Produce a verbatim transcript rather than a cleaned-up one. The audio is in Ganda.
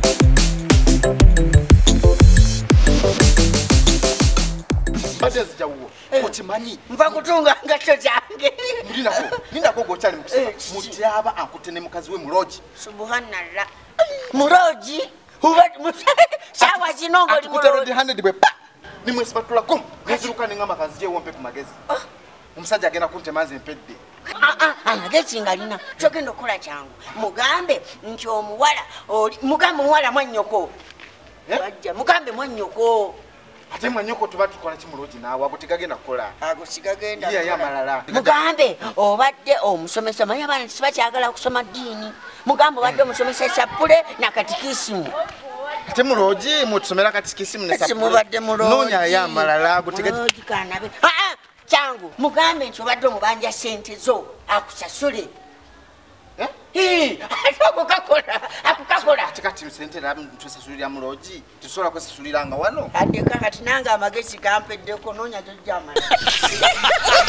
Badezi jawo. Ochimanyi. Mva kutunga ngacho jange. Ndinako. Ndinako gochali mukusema. Mutyaba ankutene mukazi we muloji. Subhanallah. Muloji. Uba shawa chinongo li muloji. one hundred bwe pa. Nimwe sibatula kum. Neziruka ningamba kazi je wompe ku magezi. Omusajja agenda kunte manzi empedde. Ah ah amagezi ngalina. Chogendo kola changu. Mugambe nti omuwala oli mugambe muwala mwanyoko. Bajja mugambe mwanyoko. Ate mwanyoko tuba tukola kimuloji nawe agotigagenda kukola. Agosigagenda. Iya ya malala. Mugambe obadde omusomesa manya bana siba kyagala kusoma dini. Mugambe obadde omusomesa sapule na katikisimu. Ate muloji mutusomera katikisimu ne sapule. Simubadde muloji. Nonya ya malala agotigagenda. Muloji kanabe. Ah ah changu mugambe nti obadde omubanja sente zo akusasule. Eh? Eh, akukakola, akukakola. Tikati sente la mtusasulira muloji. Tusola kwesasulira nga wano. Ande kaka tinanga amagezi kampeddeko nonya jojjama.